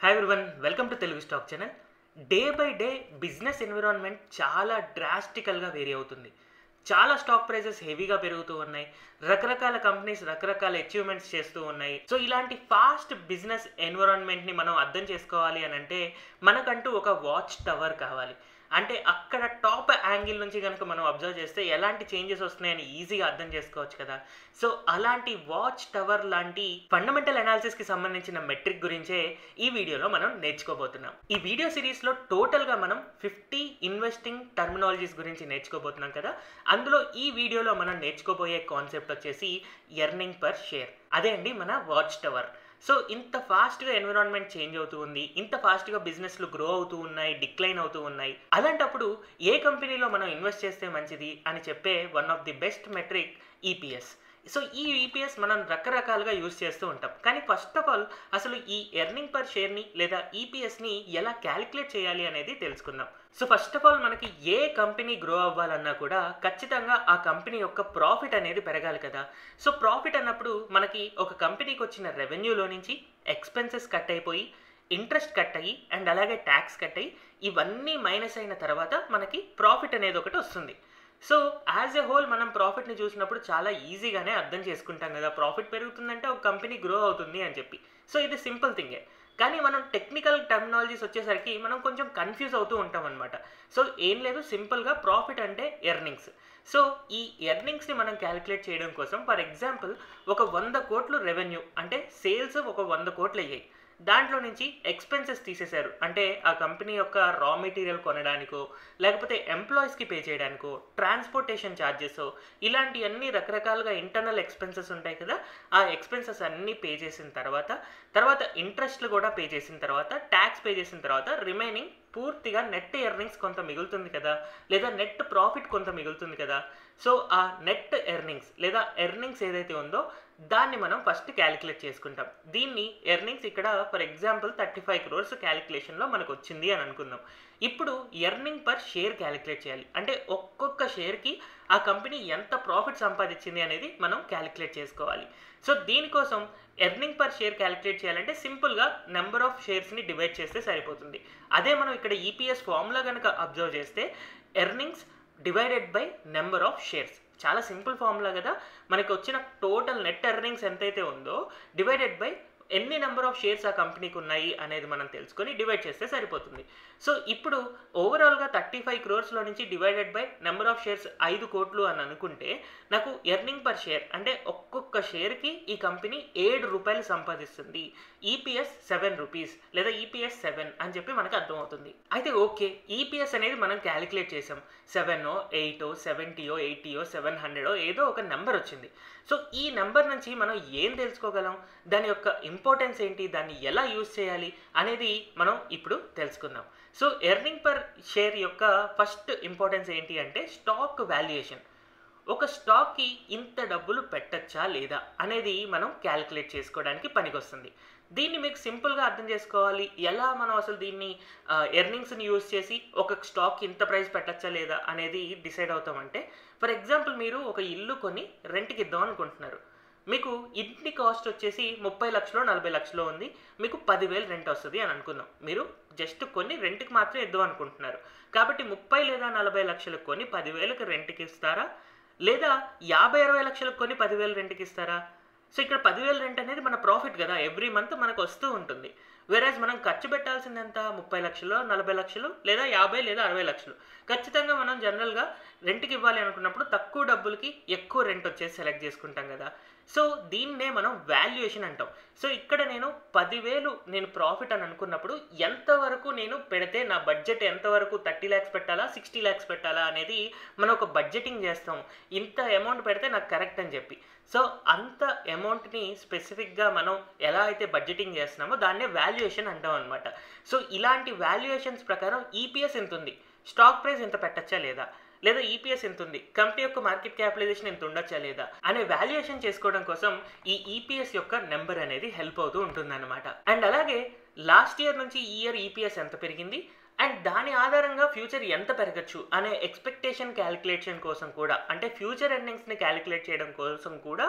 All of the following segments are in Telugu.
Hi everyone, welcome to Telugu stock channel. Day by day business environment చాలా డ్రాస్టికల్గా వేరీ అవుతుంది. చాలా స్టాక్ ప్రైజెస్ హెవీగా పెరుగుతూ ఉన్నాయి. రకరకాల కంపెనీస్ రకరకాల అచీవ్మెంట్స్ చేస్తూ ఉన్నాయి. సో ఇలాంటి ఫాస్ట్ బిజినెస్ ఎన్విరాన్మెంట్ని మనం అర్థం చేసుకోవాలి అని అంటే మనకంటూ ఒక వాచ్ టవర్ కావాలి. అంటే అక్కడ టాప్ యాంగిల్ నుంచి కనుక మనం అబ్జర్వ్ చేస్తే ఎలాంటి చేంజెస్ వస్తున్నాయని ఈజీగా అర్థం చేసుకోవచ్చు కదా. సో అలాంటి వాచ్ టవర్ లాంటి ఫండమెంటల్ అనాలిసిస్కి సంబంధించిన మెట్రిక్ గురించే ఈ వీడియోలో మనం నేర్చుకోబోతున్నాం. ఈ వీడియో సిరీస్లో టోటల్గా మనం 50 ఇన్వెస్టింగ్ టర్మినాలజీస్ గురించి నేర్చుకోబోతున్నాం కదా. అందులో ఈ వీడియోలో మనం నేర్చుకోబోయే కాన్సెప్ట్ వచ్చేసి ఎర్నింగ్ పర్ షేర్. అదే అండి మన వాచ్ టవర్. సో ఇంత ఫాస్ట్గా ఎన్విరాన్మెంట్ చేంజ్ అవుతూ ఉంది, ఇంత ఫాస్ట్గా బిజినెస్లు గ్రో అవుతూ ఉన్నాయి, డిక్లైన్ అవుతూ ఉన్నాయి. అలాంటప్పుడు ఏ కంపెనీలో మనం ఇన్వెస్ట్ చేస్తే మంచిది అని చెప్పే one of the best metric EPS. So ఈ ఈపీఎస్ మనం రకరకాలుగా యూజ్ చేస్తూ ఉంటాం. కానీ ఫస్ట్ ఆఫ్ ఆల్ అసలు ఈ ఎర్నింగ్ పర్ షేర్ని లేదా ఈపీఎస్ని ఎలా క్యాలిక్యులేట్ చేయాలి అనేది తెలుసుకుందాం. సో ఫస్ట్ ఆఫ్ ఆల్ మనకి ఏ కంపెనీ గ్రో అవ్వాలన్నా కూడా ఖచ్చితంగా ఆ కంపెనీ యొక్క ప్రాఫిట్ అనేది పెరగాలి కదా. సో ప్రాఫిట్ అన్నప్పుడు మనకి ఒక కంపెనీకి వచ్చిన రెవెన్యూలో నుంచి ఎక్స్పెన్సెస్ కట్ అయిపోయి, ఇంట్రెస్ట్ కట్ అయ్యి అండ్ అలాగే ట్యాక్స్ కట్ అయ్యి ఇవన్నీ మైనస్ అయిన తర్వాత మనకి ప్రాఫిట్ అనేది ఒకటి వస్తుంది. సో యాజ్ ఎ హోల్ మనం ప్రాఫిట్ని చూసినప్పుడు చాలా ఈజీగానే అర్థం చేసుకుంటాం కదా, ప్రాఫిట్ పెరుగుతుందంటే ఒక కంపెనీ గ్రో అవుతుంది అని చెప్పి. సో ఇది సింపుల్ థింగే. కానీ మనం టెక్నికల్ టర్మినాలజీస్ వచ్చేసరికి మనం కొంచెం కన్ఫ్యూజ్ అవుతూ ఉంటాం అనమాట. సో ఏం లేదు, సింపుల్గా ప్రాఫిట్ అంటే ఎర్నింగ్స్. సో ఈ ఎర్నింగ్స్ని మనం క్యాలిక్యులేట్ చేయడం కోసం ఫర్ ఎగ్జాంపుల్ ఒక 100 కోట్లు రెవెన్యూ అంటే సేల్స్ ఒక 100 కోట్లు అయ్యాయి. దాంట్లో నుంచి ఎక్స్పెన్సెస్ తీసేశారు. అంటే ఆ కంపెనీ యొక్క రా మెటీరియల్ కొనడానికో లేకపోతే ఎంప్లాయీస్కి పే చేయడానికో ట్రాన్స్పోర్టేషన్ ఛార్జెస్ ఇలాంటివన్నీ రకరకాలుగా ఇంటర్నల్ ఎక్స్పెన్సెస్ ఉంటాయి కదా. ఆ ఎక్స్పెన్సెస్ అన్నీ పే చేసిన తర్వాత ఇంట్రెస్ట్లు కూడా పే చేసిన తర్వాత ట్యాక్స్ పే చేసిన తర్వాత రిమైనింగ్ పూర్తిగా నెట్ ఎర్నింగ్స్ కొంత మిగులుతుంది కదా, లేదా నెట్ ప్రాఫిట్ కొంత మిగులుతుంది కదా. సో ఆ నెట్ ఎర్నింగ్స్ లేదా ఎర్నింగ్స్ ఏదైతే ఉందో దాన్ని మనం ఫస్ట్ క్యాలిక్యులేట్ చేసుకుంటాం. దీన్ని ఎర్నింగ్స్ ఇక్కడ ఫర్ ఎగ్జాంపుల్ 35 crores క్యాలిక్యులేషన్లో మనకు వచ్చింది అని అనుకుందాం. ఇప్పుడు ఎర్నింగ్ పర్ షేర్ క్యాలిక్యులేట్ చేయాలి. అంటే ఒక్కొక్క షేర్కి ఆ కంపెనీ ఎంత ప్రాఫిట్ సంపాదించింది అనేది మనం క్యాలిక్యులేట్ చేసుకోవాలి. సో దీనికోసం ఎర్నింగ్ పర్ షేర్ క్యాలిక్యులేట్ చేయాలంటే సింపుల్గా నెంబర్ ఆఫ్ షేర్స్ని డివైడ్ చేస్తే సరిపోతుంది. అదే మనం ఇక్కడ ఈపీఎస్ ఫార్ములా కనుక అబ్జర్వ్ చేస్తే earnings divided by number of shares, చాలా సింపుల్ ఫార్ములా కదా. మనకి వచ్చిన టోటల్ నెట్ ఎర్నింగ్స్ ఎంతైతే ఉందో డివైడెడ్ బై ఎన్ని నెంబర్ ఆఫ్ షేర్స్ ఆ కంపెనీకి ఉన్నాయి అనేది మనం తెలుసుకొని డివైడ్ చేస్తే సరిపోతుంది. సో ఇప్పుడు ఓవరాల్గా 35 crores నుంచి divided by number of shares 5 కోట్లు అని అనుకుంటే నాకు ఎర్నింగ్ పర్ షేర్ అంటే ఒక్కొక్క షేర్కి ఈ కంపెనీ 7 రూపాయలు సంపాదిస్తుంది. ఈపీఎస్ 7 రూపీస్ లేదా ఈపీఎస్ 7 అని చెప్పి మనకు అర్థమవుతుంది. అయితే ఓకే, ఈపీఎస్ అనేది మనం క్యాలిక్యులేట్ చేసాం. 7 8 70 80 700 ఏదో ఒక నెంబర్ వచ్చింది. సో ఈ నెంబర్ నుంచి మనం ఏం తెలుసుకోగలం, దాని యొక్క ఇంపార్టెన్స్ ఏంటి, దాన్ని ఎలా యూజ్ చేయాలి అనేది మనం ఇప్పుడు తెలుసుకుందాం. సో ఎర్నింగ్ పర్ షేర్ యొక్క ఫస్ట్ ఇంపార్టెన్స్ ఏంటి అంటే స్టాక్ వాల్యుయేషన్. ఒక స్టాక్కి ఇంత డబ్బులు పెట్టచ్చా లేదా అనేది మనం క్యాలిక్యులేట్ చేసుకోవడానికి పనికొస్తుంది. దీన్ని మీకు సింపుల్గా అర్థం చేసుకోవాలి. ఎలా మనం అసలు దీన్ని ఎర్నింగ్స్ని యూజ్ చేసి ఒక స్టాక్కి ఇంత ప్రైస్ పెట్టచ్చా లేదా అనేది డిసైడ్ అవుతామంటే ఫర్ ఎగ్జాంపుల్ మీరు ఒక ఇల్లు కొని రెంట్కి ఇద్దాం అనుకుంటున్నారు. మీకు ఇంటి కాస్ట్ వచ్చేసి 30 లక్షలు 40 లక్షలు ఉంది, మీకు 10,000 రెంట్ వస్తుంది అని అనుకుందాం. మీరు జస్ట్ కొన్ని రెంట్కి మాత్రం ఇద్దాం అనుకుంటున్నారు. కాబట్టి 30 లేదా 40 లక్షలు కొని 10,000కి రెంట్కి ఇస్తారా, లేదా 50-60 లక్షలకు కొని 10,000 రెంట్కి ఇస్తారా? సో ఇక్కడ 10,000 రెంట్ అనేది మన ప్రాఫిట్ కదా, ఎవ్రీ మంత్ మనకు వస్తూ ఉంటుంది. వేరేజ్ మనం ఖర్చు పెట్టాల్సింది ఎంత, 30 లక్షలు 40 లక్షలు లేదా 50 లేదా 60 లక్షలు. ఖచ్చితంగా మనం జనరల్గా రెంట్కి ఇవ్వాలి అనుకున్నప్పుడు తక్కువ డబ్బులకి ఎక్కువ రెంట్ వచ్చేసి సెలెక్ట్ చేసుకుంటాం కదా. సో దీన్నే మనం వాల్యుయేషన్ అంటాం. సో ఇక్కడ నేను 10,000 నేను ప్రాఫిట్ అని అనుకున్నప్పుడు ఎంతవరకు నేను పెడితే నా బడ్జెట్ ఎంతవరకు 30 lakhs పెట్టాలా 60 lakhs పెట్టాలా అనేది మనం ఒక బడ్జెటింగ్ చేస్తాం. ఇంత అమౌంట్ పెడితే నాకు కరెక్ట్ అని చెప్పి. సో అంత అమౌంట్ని స్పెసిఫిక్గా మనం ఎలా అయితే బడ్జెటింగ్ చేస్తున్నామో దాన్నే వాల్యుయేషన్ అంటాం అనమాట. సో ఇలాంటి వాల్యుయేషన్స్ ప్రకారం ఈపీఎస్ ఎంత ఉంది, స్టాక్ ప్రైస్ ఎంత పెట్టచ్చా లేదా, లేదా ఈపీఎస్ ఎంత ఉంది, కంపెనీ యొక్క మార్కెట్ క్యాపిటలైజేషన్ ఎంత ఉండొచ్చా లేదా అనే వాల్యుయేషన్ చేసుకోవడం కోసం ఈ ఈపీఎస్ యొక్క నెంబర్ అనేది హెల్ప్ అవుతూ ఉంటుందన్నమాట. అండ్ అలాగే లాస్ట్ ఇయర్ నుంచి ఈ ఇయర్ ఈపీఎస్ ఎంత పెరిగింది అండ్ దాని ఆధారంగా ఫ్యూచర్ ఎంత పెరగచ్చు అనే ఎక్స్పెక్టేషన్ క్యాలిక్యులేషన్ కోసం కూడా, అంటే ఫ్యూచర్ ఎర్నింగ్స్ని క్యాలిక్యులేట్ చేయడం కోసం కూడా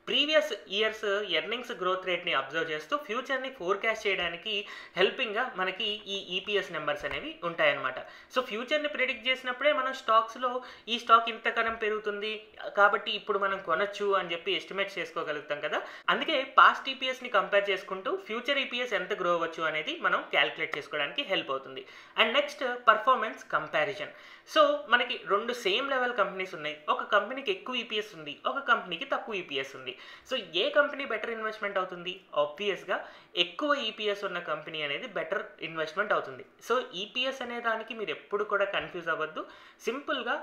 ప్రీవియస్ ఇయర్స్ ఎర్నింగ్స్ గ్రోత్ రేట్ని అబ్జర్వ్ చేస్తూ ఫ్యూచర్ని ఫోర్కాస్ట్ చేయడానికి హెల్పింగ్గా మనకి ఈ ఈపీఎస్ నెంబర్స్ అనేవి ఉంటాయన్నమాట. సో ఫ్యూచర్ని ప్రిడిక్ట్ చేసినప్పుడే మనం స్టాక్స్లో ఈ స్టాక్ ఇంతకనం పెరుగుతుంది కాబట్టి ఇప్పుడు మనం కొనొచ్చు అని చెప్పి ఎస్టిమేట్ చేసుకోగలుగుతాం కదా. అందుకే పాస్ట్ ఈపీఎస్ని కంపేర్ చేసుకుంటూ ఫ్యూచర్ ఈపీఎస్ ఎంత గ్రో అవ్వచ్చు అనేది మనం క్యాలిక్యులేట్ చేసుకోవడానికి హెల్ప్ అవుతుంది. And next performance comparison. So మనకి రెండు సేమ్ లెవెల్ కంపెనీస్ ఉన్నాయి. ఒక కంపెనీకి ఎక్కువ ఈపీఎస్ ఉంది, ఒక కంపెనీకి తక్కువ ఈపీఎస్ ఉంది. సో ఏ కంపెనీ బెటర్ ఇన్వెస్ట్మెంట్ అవుతుంది? ఆబ్వియస్గా ఎక్కువ ఈపీఎస్ ఉన్న కంపెనీ అనేది బెటర్ ఇన్వెస్ట్మెంట్ అవుతుంది. సో ఈపీఎస్ అనే దానికి మీరు ఎప్పుడు కూడా కన్ఫ్యూజ్ అవ్వద్దు. సింపుల్గా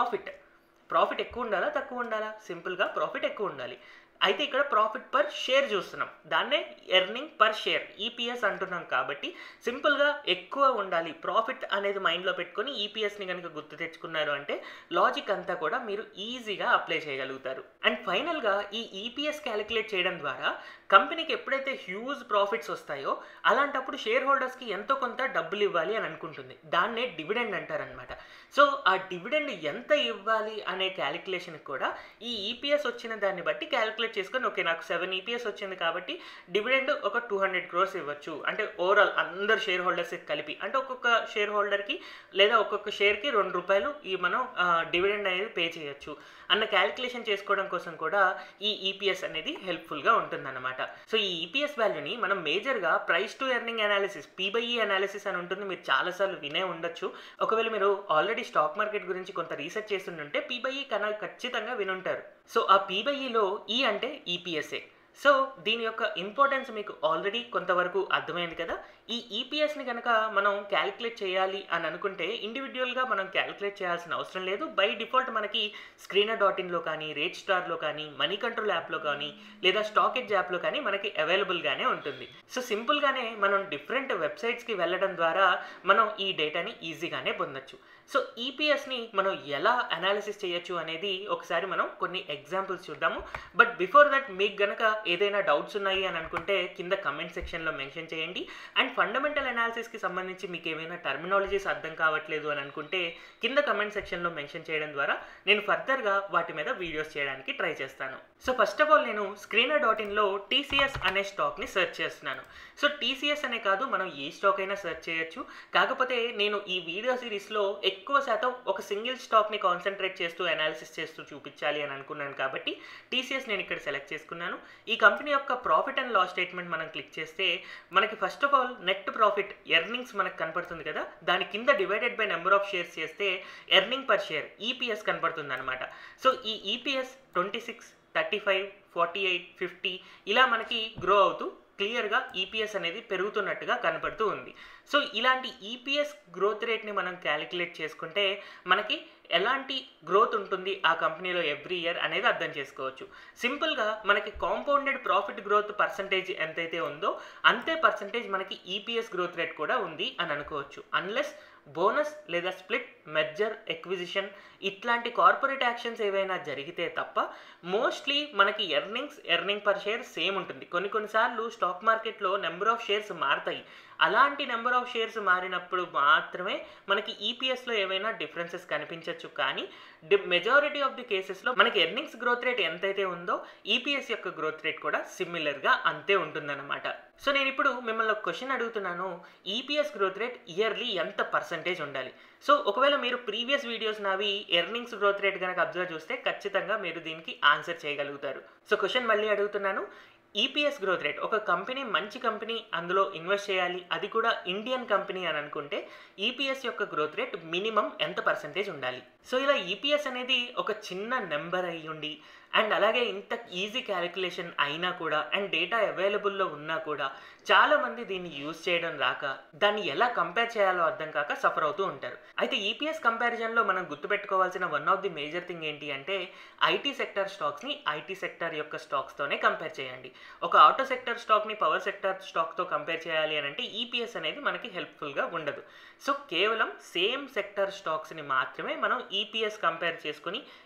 ప్రాఫిట్ ఎక్కువ ఉండాలా తక్కువ ఉండాలా? సింపుల్గా ప్రాఫిట్ ఎక్కువ ఉండాలి. అయితే ఇక్కడ ప్రాఫిట్ పర్ షేర్ చూస్తున్నాం, దాన్నే ఎర్నింగ్ పర్ షేర్ ఈపీఎస్ అంటున్నాం కాబట్టి సింపుల్గా ఎక్కువ ఉండాలి. ప్రాఫిట్ అనేది మైండ్లో పెట్టుకొని ఈపీఎస్ని కనుక గుర్తు తెచ్చుకున్నారు అంటే లాజిక్ అంతా కూడా మీరు ఈజీగా అప్లై చేయగలుగుతారు. అండ్ ఫైనల్గా ఈ ఈపీఎస్ క్యాలిక్యులేట్ చేయడం ద్వారా కంపెనీకి ఎప్పుడైతే హ్యూజ్ ప్రాఫిట్స్ వస్తాయో అలాంటప్పుడు షేర్ హోల్డర్స్కి ఎంతో కొంత డబ్బులు ఇవ్వాలి అని అనుకుంటుంది. దాన్నే డివిడెండ్ అంటారనమాట. సో ఆ డివిడెండ్ ఎంత ఇవ్వాలి అనే క్యాలిక్యులేషన్ కూడా ఈ ఈపీఎస్ వచ్చిన దాన్ని బట్టి క్యాలిక్యులేట్ చేసుకొని, ఓకే నాకు 7 ఈపీఎస్ వచ్చింది కాబట్టి డివిడెండ్ ఒక 200 crores ఇవ్వచ్చు అంటే ఓవరాల్ అందరు షేర్ హోల్డర్స్కి కలిపి, అంటే ఒక్కొక్క షేర్ హోల్డర్కి లేదా ఒక్కొక్క షేర్కి ₹2 ఈ మనం డివిడెండ్ అనేది పే చేయొచ్చు అన్న క్యాలిక్యులేషన్ చేసుకోవడం కోసం కూడా ఈ ఈపీఎస్ అనేది హెల్ప్ఫుల్గా ఉంటుందన్నమాట. సో ఈ ఈపీఎస్ వాల్యూని మనం మేజర్గా price to earning analysis, P by E analysis అని ఉంటుంది. మీరు చాలాసార్లు వినే ఉండొచ్చు. ఒకవేళ మీరు ఆల్రెడీ స్టాక్ మార్కెట్ గురించి కొంత రీసెర్చ్ చేస్తుంటే పీబైఈ ఛానల్ ఖచ్చితంగా వినుంటారు. సో ఆ పీబైఈలో ఈ అంటే ఈపీఎస్ఏ. సో దీని యొక్క ఇంపార్టెన్స్ మీకు ఆల్రెడీ కొంతవరకు అర్థమైంది కదా. ఈ ఈపీఎస్ని కనుక మనం క్యాలిక్యులేట్ చేయాలి అని అనుకుంటే ఇండివిజువల్గా మనం క్యాలిక్యులేట్ చేయాల్సిన అవసరం లేదు. బై డిఫాల్ట్ మనకి screener.inలో కానీ, రేట్ స్టార్లో కానీ, మనీ కంట్రోల్ యాప్లో కానీ లేదా స్టాక్ ఎడ్జ్ యాప్లో కానీ మనకి అవైలబుల్గానే ఉంటుంది. సో సింపుల్గానే మనం డిఫరెంట్ వెబ్సైట్స్కి వెళ్ళడం ద్వారా మనం ఈ డేటాని ఈజీగానే పొందొచ్చు. సో ఈపీఎస్ని మనం ఎలా అనాలిసిస్ చేయొచ్చు అనేది ఒకసారి మనం కొన్ని ఎగ్జాంపుల్స్ చూద్దాము. బట్ బిఫోర్ దట్ మీకు గనక ఏదైనా డౌట్స్ ఉన్నాయి అని అనుకుంటే కింద కమెంట్ సెక్షన్లో మెన్షన్ చేయండి. అండ్ ఫండమెంటల్ అనాలిసిస్కి సంబంధించి మీకు ఏమైనా టర్మినాలజీస్ అర్థం కావట్లేదు అని అనుకుంటే కింద కమెంట్ సెక్షన్లో మెన్షన్ చేయడం ద్వారా నేను ఫర్దర్గా వాటి మీద వీడియోస్ చేయడానికి ట్రై చేస్తాను. సో ఫస్ట్ ఆఫ్ ఆల్ నేను screener.inలో టీసీఎస్ అనే స్టాక్ని సెర్చ్ చేస్తున్నాను. సో టీసీఎస్ అనే కాదు, మనం ఏ స్టాక్ అయినా సెర్చ్ చేయొచ్చు. కాకపోతే నేను ఈ వీడియో సిరీస్లో ఎక్కువ శాతం ఒక సింగిల్ స్టాక్ని కాన్సన్ట్రేట్ చేస్తూ అనాలిసిస్ చేస్తూ చూపించాలి అని అనుకున్నాను కాబట్టి టీసీఎస్ నేను ఇక్కడ సెలెక్ట్ చేసుకున్నాను. ఈ కంపెనీ యొక్క ప్రాఫిట్ అండ్ లాస్ స్టేట్మెంట్ మనం క్లిక్ చేస్తే మనకి first of all net profit earnings మనకు కనపడుతుంది కదా, దాని కింద divided by number of shares చేస్తే ఎర్నింగ్ పర్ షేర్ ఈపీఎస్ కనపడుతుంది అనమాట. సో ఈ ఈపీఎస్ 26, 35, 48, 50 ఇలా మనకి గ్రో అవుతూ క్లియర్గా ఈపీఎస్ అనేది పెరుగుతున్నట్టుగా కనపడుతూ ఉంది. సో ఇలాంటి ఈపీఎస్ గ్రోత్ రేట్ని మనం క్యాలిక్యులేట్ చేసుకుంటే మనకి ఎలాంటి గ్రోత్ ఉంటుంది ఆ కంపెనీలో ఎవ్రీ ఇయర్ అనేది అర్థం చేసుకోవచ్చు. సింపుల్గా మనకి కాంపౌండెడ్ ప్రాఫిట్ గ్రోత్ పర్సంటేజ్ ఎంతైతే ఉందో అంతే పర్సంటేజ్ మనకి ఈపీఎస్ గ్రోత్ రేట్ కూడా ఉంది అని అనుకోవచ్చు. అన్లెస్ బోనస్ లేదా స్ప్లిట్, మెర్జర్, ఎక్విజిషన్ ఇట్లాంటి కార్పొరేట్ యాక్షన్స్ ఏవైనా జరిగితే తప్ప మోస్ట్లీ మనకి ఎర్నింగ్ పర్ షేర్ సేమ్ ఉంటుంది. కొన్నిసార్లు స్టాక్ మార్కెట్లో నెంబర్ ఆఫ్ షేర్స్ మారుతాయి. అలాంటి నెంబర్ ఆఫ్ షేర్స్ మారినప్పుడు మాత్రమే మనకి ఈపీఎస్లో ఏవైనా డిఫరెన్సెస్ కనిపించవచ్చు. కానీ మెజారిటీ ఆఫ్ ది కేసెస్లో మనకి ఎర్నింగ్స్ గ్రోత్ రేట్ ఎంతైతే ఉందో ఈపీఎస్ యొక్క గ్రోత్ రేట్ కూడా సిమిలర్గా అంతే ఉంటుందన్నమాట. సో నేను ఇప్పుడు మిమ్మల్ని ఒక క్వశ్చన్ అడుగుతున్నాను, ఈపీఎస్ గ్రోత్ రేట్ ఇయర్లీ ఎంత పర్సంటేజ్ ఉండాలి? సో ఒకవేళ మీరు ప్రీవియస్ వీడియోస్ నావి ఎర్నింగ్స్ గ్రోత్ రేట్ కనుక అబ్జర్వ్ చేస్తే ఖచ్చితంగా మీరు దీనికి ఆన్సర్ చేయగలుగుతారు. సో క్వశ్చన్ మళ్ళీ అడుగుతున్నాను, ఈపీఎస్ గ్రోత్ రేట్, ఒక కంపెనీ మంచి కంపెనీ అందులో ఇన్వెస్ట్ చేయాలి, అది కూడా ఇండియన్ కంపెనీ అని అనుకుంటే ఈపీఎస్ యొక్క గ్రోత్ రేట్ మినిమం ఎంత పర్సంటేజ్ ఉండాలి? సో ఇలా ఈపీఎస్ అనేది ఒక చిన్న నెంబర్ అయ్యి ఉండి అండ్ అలాగే ఇంత ఈజీ క్యాలిక్యులేషన్ అయినా కూడా అండ్ డేటా అవైలబుల్లో ఉన్నా కూడా చాలామంది దీన్ని యూజ్ చేయడం రాక దాన్ని ఎలా కంపేర్ చేయాలో అర్థం కాక సఫర్ అవుతూ ఉంటారు. అయితే ఈపీఎస్ కంపారిజన్లో మనం గుర్తుపెట్టుకోవాల్సిన one of the major thing ఏంటి అంటే ఐటీ సెక్టర్ స్టాక్స్ని ఐటీ సెక్టర్ యొక్క స్టాక్స్తోనే కంపేర్ చేయండి. ఒక ఆటో సెక్టర్ స్టాక్ని పవర్ సెక్టర్ స్టాక్తో కంపేర్ చేయాలి అని అంటే ఈపీఎస్ అనేది మనకి హెల్ప్ఫుల్గా ఉండదు. సో కేవలం సేమ్ సెక్టర్ స్టాక్స్ని మాత్రమే మనం ఈపీఎస్ కంపేర్ చేసుకుని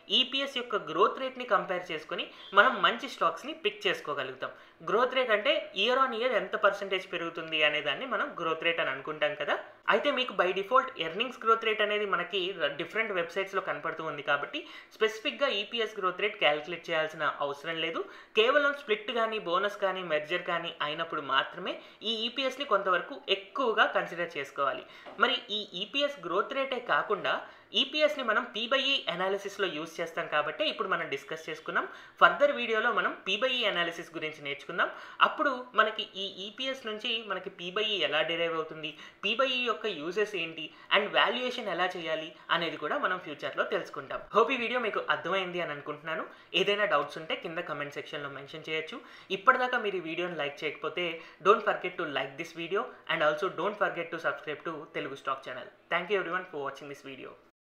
ఈపీఎస్ యొక్క గ్రోత్ రేట్ని కంపేర్ చేసుకొని మనం మంచి స్టాక్స్ని పిక్ చేసుకోగలుగుతాం. గ్రోత్ రేట్ అంటే ఇయర్ ఆన్ ఇయర్ ఎంత పర్సెంటేజ్ పెరుగుతుంది అనే దాన్ని మనం గ్రోత్ రేట్ అని అనుకుంటాం కదా. అయితే మీకు by default earnings growth rate అనేది మనకి డిఫరెంట్ వెబ్సైట్స్లో కనపడుతూ ఉంది కాబట్టి స్పెసిఫిక్గా ఈపీఎస్ గ్రోత్ రేట్ క్యాలిక్యులేట్ చేయాల్సిన అవసరం లేదు. కేవలం స్ప్లిట్ కానీ బోనస్ కానీ మెర్జర్ కానీ అయినప్పుడు మాత్రమే ఈ ఈపీఎస్ని కొంతవరకు ఎక్కువగా కన్సిడర్ చేసుకోవాలి. మరి ఈ ఈపీఎస్ గ్రోత్ రేటే కాకుండా ఈపీఎస్ని మనం పీ/ఈ అనాలిసిస్లో యూజ్ చేస్తాం కాబట్టి ఇప్పుడు మనం డిస్కస్ చేసుకున్నాం. ఫర్దర్ వీడియోలో మనం పీ/ఈ అనాలిసిస్ గురించి నేర్చుకుందాం. అప్పుడు మనకి ఈ ఈపీఎస్ నుంచి మనకి పీ/ఈ ఎలా డిరైవ్ అవుతుంది, పీ/ఈ యొక్క యూజెస్ ఏంటి అండ్ వాల్యుయేషన్ ఎలా చేయాలి అనేది కూడా మనం ఫ్యూచర్లో తెలుసుకుంటాం. హోప్ ఈ వీడియో మీకు అర్థమైంది అని అనుకుంటున్నాను. ఏదైనా డౌట్స్ ఉంటే కింద కమెంట్ సెక్షన్లో మెన్షన్ చేయొచ్చు. ఇప్పటిదాకా మీరు ఈ వీడియోని లైక్ చేయకపోతే don't forget to like this video and also don't forget to subscribe to Telugu stock channel. Thank you everyone for watching this video.